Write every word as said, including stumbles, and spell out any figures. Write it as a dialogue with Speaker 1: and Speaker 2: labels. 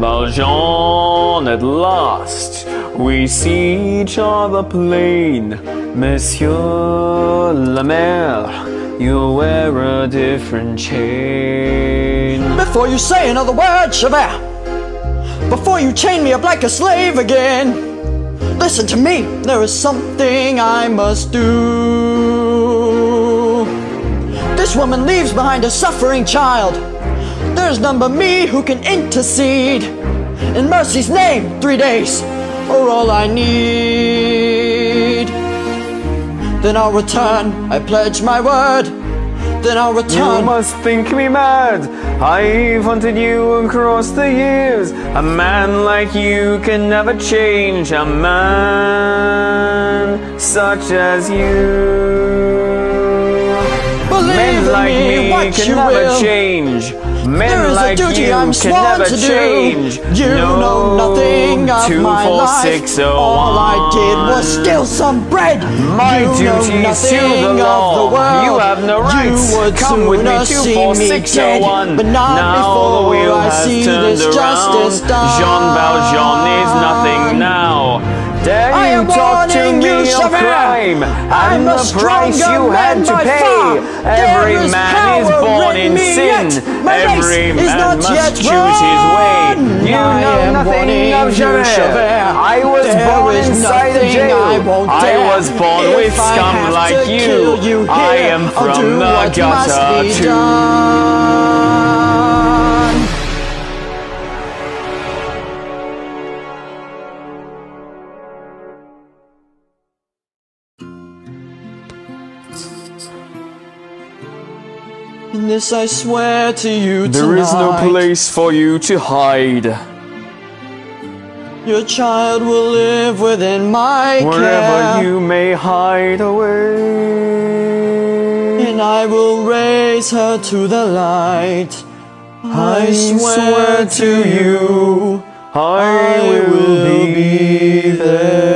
Speaker 1: Valjean, at last we see each other plain. Monsieur le Maire, you wear a different chain.
Speaker 2: Before you say another word, Javert, before you chain me up like a slave again, listen to me, there is something I must do. This woman leaves behind a suffering child. There's none but me who can intercede. In mercy's name, three days are all I need. Then I'll return, I pledge my word. Then I'll return.
Speaker 1: You must think me mad. I've hunted you across the years. A man like you can never change. A man such as you.
Speaker 2: Believe
Speaker 1: Men like
Speaker 2: me,
Speaker 1: me
Speaker 2: what
Speaker 1: can
Speaker 2: you
Speaker 1: never
Speaker 2: will.
Speaker 1: change. Men
Speaker 2: There is
Speaker 1: like
Speaker 2: a duty
Speaker 1: you
Speaker 2: I'm
Speaker 1: can
Speaker 2: sworn
Speaker 1: never
Speaker 2: to
Speaker 1: change.
Speaker 2: do. You
Speaker 1: no,
Speaker 2: know nothing of
Speaker 1: two,
Speaker 2: my
Speaker 1: four,
Speaker 2: life.
Speaker 1: six, oh,
Speaker 2: All I did was steal some bread.
Speaker 1: My
Speaker 2: you
Speaker 1: duty's
Speaker 2: know nothing
Speaker 1: to the
Speaker 2: of
Speaker 1: law.
Speaker 2: the world.
Speaker 1: You have no rights.
Speaker 2: You would
Speaker 1: Come with me,
Speaker 2: sooner
Speaker 1: two,
Speaker 2: see
Speaker 1: four,
Speaker 2: me
Speaker 1: six,
Speaker 2: dead,
Speaker 1: oh, one.
Speaker 2: but not
Speaker 1: now
Speaker 2: before
Speaker 1: the wheel
Speaker 2: I
Speaker 1: has
Speaker 2: see
Speaker 1: turned
Speaker 2: this
Speaker 1: around.
Speaker 2: justice done.
Speaker 1: Jean Valjean is nothing now. Dare
Speaker 2: I
Speaker 1: you
Speaker 2: am
Speaker 1: talk to
Speaker 2: warning
Speaker 1: me
Speaker 2: you,
Speaker 1: of
Speaker 2: Javert.
Speaker 1: crime
Speaker 2: I'm
Speaker 1: and
Speaker 2: a
Speaker 1: the price
Speaker 2: stronger
Speaker 1: you had
Speaker 2: man
Speaker 1: to
Speaker 2: by
Speaker 1: pay?
Speaker 2: far.
Speaker 1: Every
Speaker 2: There is
Speaker 1: man is
Speaker 2: power
Speaker 1: born
Speaker 2: in
Speaker 1: in
Speaker 2: me
Speaker 1: sin.
Speaker 2: yet. My race
Speaker 1: Every
Speaker 2: is
Speaker 1: man
Speaker 2: not
Speaker 1: must
Speaker 2: yet
Speaker 1: choose his way.
Speaker 2: run.
Speaker 1: You
Speaker 2: I
Speaker 1: know
Speaker 2: am
Speaker 1: nothing
Speaker 2: warning
Speaker 1: of
Speaker 2: you,
Speaker 1: Javert.
Speaker 2: Javert.
Speaker 1: I was
Speaker 2: There
Speaker 1: born
Speaker 2: is
Speaker 1: inside a
Speaker 2: nothing
Speaker 1: jail.
Speaker 2: I won't
Speaker 1: I
Speaker 2: dare.
Speaker 1: was born
Speaker 2: If
Speaker 1: with
Speaker 2: I
Speaker 1: scum
Speaker 2: have
Speaker 1: like
Speaker 2: to
Speaker 1: you.
Speaker 2: kill you here,
Speaker 1: I am
Speaker 2: I'll
Speaker 1: from
Speaker 2: do
Speaker 1: the
Speaker 2: what must
Speaker 1: gutter
Speaker 2: be
Speaker 1: too.
Speaker 2: done. In this I swear to you tonight.
Speaker 1: There is no place for you to hide.
Speaker 2: Your child will live within my
Speaker 1: Wherever
Speaker 2: care.
Speaker 1: you may hide away.
Speaker 2: And I will raise her to the light. I,
Speaker 1: I
Speaker 2: swear,
Speaker 1: swear to you, I,
Speaker 2: I
Speaker 1: will
Speaker 2: will
Speaker 1: be
Speaker 2: be
Speaker 1: there.